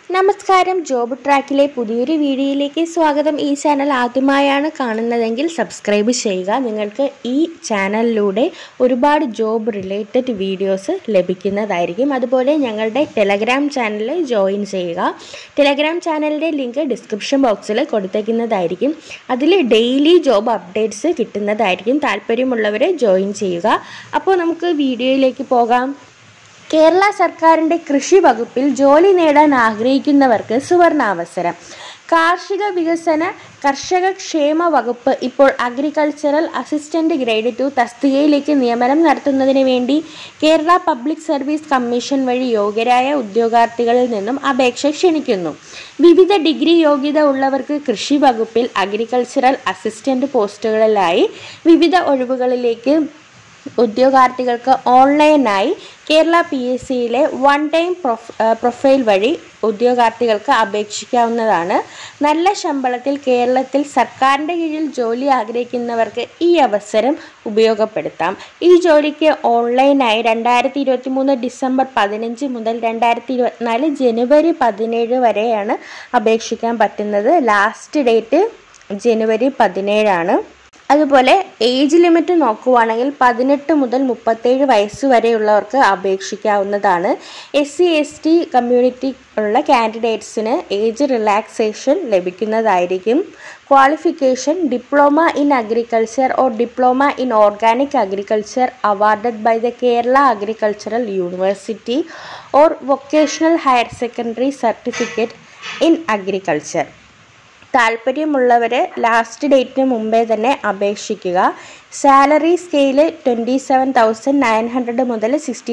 നമസ്കാരം, ജോബ് ട്രാക്കിലെ പുതിയൊരു വീഡിയോയിലേക്ക് സ്വാഗതം. ഈ ചാനൽ ആദ്യമായാണ് കാണുന്നതെങ്കിൽ സബ്സ്ക്രൈബ് ചെയ്യുക. നിങ്ങൾക്ക് ഈ ചാനലിലൂടെ ഒരുപാട് ജോബ് റിലേറ്റഡ് വീഡിയോസ് ലഭിക്കുന്നതായിരിക്കും. അതുപോലെ ഞങ്ങളുടെ ടെലഗ്രാം ചാനൽ ജോയിൻ ചെയ്യുക. ടെലഗ്രാം ചാനലിൻ്റെ ലിങ്ക് ഡിസ്ക്രിപ്ഷൻ ബോക്സിൽ കൊടുത്തേക്കുന്നതായിരിക്കും. അതിൽ ഡെയിലി ജോബ് അപ്ഡേറ്റ്സ് കിട്ടുന്നതായിരിക്കും. താല്പര്യമുള്ളവരെ ജോയിൻ ചെയ്യുക. അപ്പോൾ നമുക്ക് വീഡിയോയിലേക്ക് പോകാം. കേരള സർക്കാരിൻ്റെ കൃഷി വകുപ്പിൽ ജോലി നേടാൻ ആഗ്രഹിക്കുന്നവർക്ക് സുവർണാവസരം. കാർഷിക വികസന കർഷക ക്ഷേമ വകുപ്പ് ഇപ്പോൾ അഗ്രികൾച്ചറൽ അസിസ്റ്റന്റ് ഗ്രേഡ് 2 തസ്തികയിലേക്ക് നിയമനം നടത്തുന്നതിന് വേണ്ടി കേരള പബ്ലിക് സർവീസ് കമ്മീഷൻ വഴി യോഗ്യരായ ഉദ്യോഗാർത്ഥികളിൽ നിന്നും അപേക്ഷ ക്ഷണിക്കുന്നു. വിവിധ ഡിഗ്രി യോഗ്യത ഉള്ളവർക്ക് കൃഷി വകുപ്പിൽ അഗ്രികൾച്ചറൽ അസിസ്റ്റന്റ് പോസ്റ്റുകളിലായി വിവിധ ഒഴിവുകളിലേക്ക് ഉദ്യോഗാർത്ഥികൾക്ക് ഓൺലൈനായി കേരള PSCയിലെ വൺ ടൈം പ്രൊഫൈൽ വഴി ഉദ്യോഗാർത്ഥികൾക്ക് അപേക്ഷിക്കാവുന്നതാണ്. നല്ല ശമ്പളത്തിൽ കേരളത്തിൽ സർക്കാരിൻ്റെ കീഴിൽ ജോലി ആഗ്രഹിക്കുന്നവർക്ക് ഈ അവസരം ഉപയോഗപ്പെടുത്താം. ഈ ജോലിക്ക് ഓൺലൈനായി 2023 ഡിസംബർ 15 മുതൽ 2024 ജനുവരി 17 വരെയാണ് അപേക്ഷിക്കാൻ പറ്റുന്നത്. ലാസ്റ്റ് ഡേറ്റ് ജനുവരി 17 ആണ്. അതുപോലെ ഏജ് ലിമിറ്റ് നോക്കുവാണെങ്കിൽ 18 മുതൽ 37 വയസ്സ് വരെയുള്ളവർക്ക് അപേക്ഷിക്കാവുന്നതാണ്. SC ST കമ്മ്യൂണിറ്റി ഉള്ള കാൻഡിഡേറ്റ്സിന് ഏജ് റിലാക്സേഷൻ ലഭിക്കുന്നതായിരിക്കും. Qualification diploma in agriculture or diploma in organic agriculture awarded by the Kerala agricultural university or vocational higher secondary certificate in agriculture. താല്പര്യമുള്ളവർ ലാസ്റ്റ് ഡേറ്റിന് മുമ്പേ തന്നെ അപേക്ഷിക്കുക. സാലറി സ്കെയില് 27,900 മുതൽ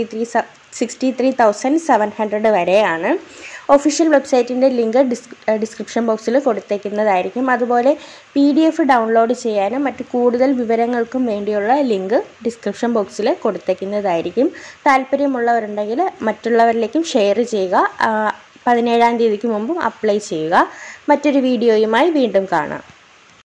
63,700 വരെയാണ്. ഒഫീഷ്യൽ വെബ്സൈറ്റിൻ്റെ ലിങ്ക് ഡിസ്ക്രിപ്ഷൻ ബോക്സിൽ കൊടുത്തേക്കുന്നതായിരിക്കും. അതുപോലെ PDF ഡൗൺലോഡ് ചെയ്യാനും മറ്റ് കൂടുതൽ വിവരങ്ങൾക്കും വേണ്ടിയുള്ള ലിങ്ക് ഡിസ്ക്രിപ്ഷൻ ബോക്സിൽ കൊടുത്തേക്കുന്നതായിരിക്കും. താല്പര്യമുള്ളവരുണ്ടെങ്കിൽ മറ്റുള്ളവരിലേക്കും ഷെയർ ചെയ്യുക. 17-ാം തീയതിക്ക് മുമ്പും അപ്ലൈ ചെയ്യുക. മറ്റൊരു വീഡിയോയുമായി വീണ്ടും കാണാം.